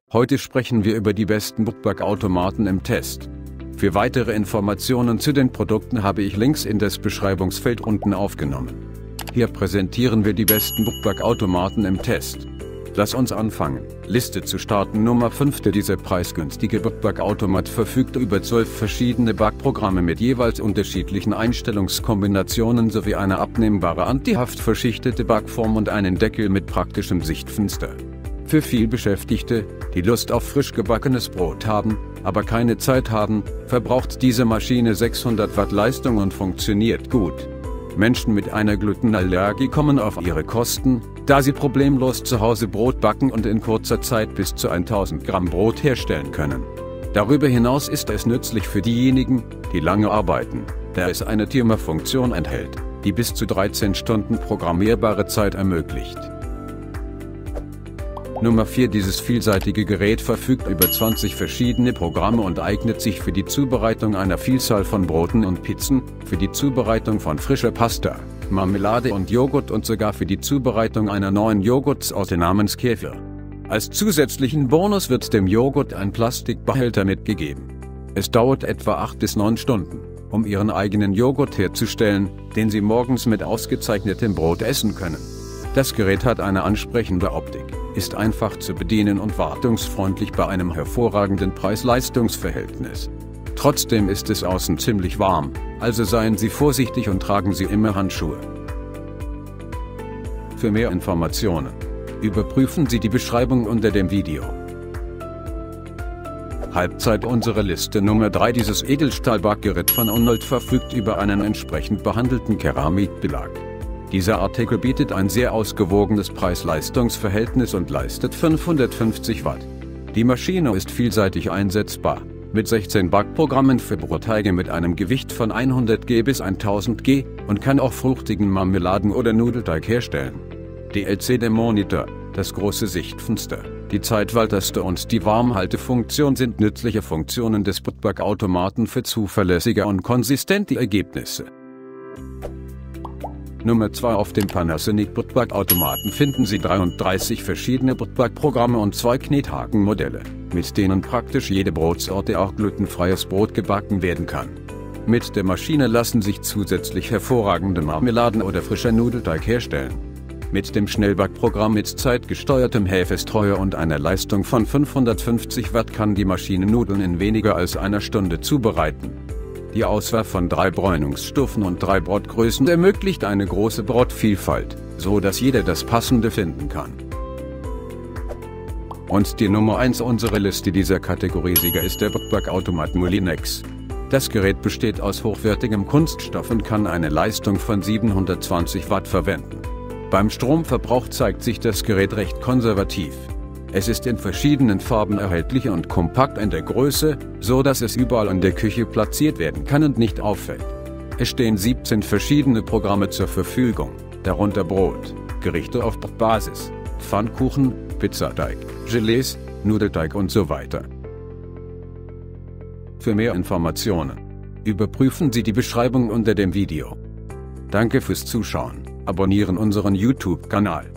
Heute sprechen wir über die besten Brotbackautomaten im Test. Für weitere Informationen zu den Produkten habe ich Links in das Beschreibungsfeld unten aufgenommen. Hier präsentieren wir die besten Brotbackautomaten im Test. Lass uns anfangen. Liste zu starten. Nummer 5. Dieser preisgünstige Brotbackautomat verfügt über 12 verschiedene Backprogramme mit jeweils unterschiedlichen Einstellungskombinationen sowie eine abnehmbare antihaftverschichtete Backform und einen Deckel mit praktischem Sichtfenster. Für vielbeschäftigte, die Lust auf frisch gebackenes Brot haben, aber keine Zeit haben, verbraucht diese Maschine 600 Watt Leistung und funktioniert gut. Menschen mit einer Glutenallergie kommen auf ihre Kosten, da sie problemlos zu Hause Brot backen und in kurzer Zeit bis zu 1000 Gramm Brot herstellen können. Darüber hinaus ist es nützlich für diejenigen, die lange arbeiten, da es eine Timerfunktion enthält, die bis zu 13 Stunden programmierbare Zeit ermöglicht. Nummer 4. Dieses vielseitige Gerät verfügt über 20 verschiedene Programme und eignet sich für die Zubereitung einer Vielzahl von Broten und Pizzen, für die Zubereitung von frischer Pasta, Marmelade und Joghurt und sogar für die Zubereitung einer neuen Joghurtsorte namens Kefir. Als zusätzlichen Bonus wird dem Joghurt ein Plastikbehälter mitgegeben. Es dauert etwa 8 bis 9 Stunden, um Ihren eigenen Joghurt herzustellen, den Sie morgens mit ausgezeichnetem Brot essen können. Das Gerät hat eine ansprechende Optik, ist einfach zu bedienen und wartungsfreundlich bei einem hervorragenden Preis-Leistungs-Verhältnis. Trotzdem ist es außen ziemlich warm, also seien Sie vorsichtig und tragen Sie immer Handschuhe. Für mehr Informationen überprüfen Sie die Beschreibung unter dem Video. Halbzeit. Unsere Liste. Nummer 3. Dieses Edelstahlbackgerät von Unold verfügt über einen entsprechend behandelten Keramikbelag. Dieser Artikel bietet ein sehr ausgewogenes Preis-Leistungs-Verhältnis und leistet 550 Watt. Die Maschine ist vielseitig einsetzbar, mit 16 Backprogrammen für Brotteige mit einem Gewicht von 100 G bis 1000 G und kann auch fruchtigen Marmeladen- oder Nudelteig herstellen. Die LCD-Monitor, das große Sichtfenster, die Zeitwalttaste und die Warmhaltefunktion sind nützliche Funktionen des Brotbackautomaten für zuverlässige und konsistente Ergebnisse. Nummer 2. Auf dem Panasonic Brotbackautomaten finden Sie 33 verschiedene Brotbackprogramme und 2 Knethakenmodelle, mit denen praktisch jede Brotsorte, auch glutenfreies Brot, gebacken werden kann. Mit der Maschine lassen sich zusätzlich hervorragende Marmeladen oder frischer Nudelteig herstellen. Mit dem Schnellbackprogramm mit zeitgesteuertem Hefestreuer und einer Leistung von 550 Watt kann die Maschine Nudeln in weniger als einer Stunde zubereiten. Die Auswahl von 3 Bräunungsstufen und 3 Brotgrößen ermöglicht eine große Brotvielfalt, so dass jeder das Passende finden kann. Und die Nummer 1 unserer Liste dieser Kategoriesieger ist der Brotbackautomat Moulinex. Das Gerät besteht aus hochwertigem Kunststoff und kann eine Leistung von 720 Watt verwenden. Beim Stromverbrauch zeigt sich das Gerät recht konservativ. Es ist in verschiedenen Farben erhältlich und kompakt in der Größe, so dass es überall in der Küche platziert werden kann und nicht auffällt. Es stehen 17 verschiedene Programme zur Verfügung, darunter Brot, Gerichte auf Brotbasis, Pfannkuchen, Pizzateig, Gelees, Nudelteig und so weiter. Für mehr Informationen überprüfen Sie die Beschreibung unter dem Video. Danke fürs Zuschauen, abonnieren unseren YouTube-Kanal.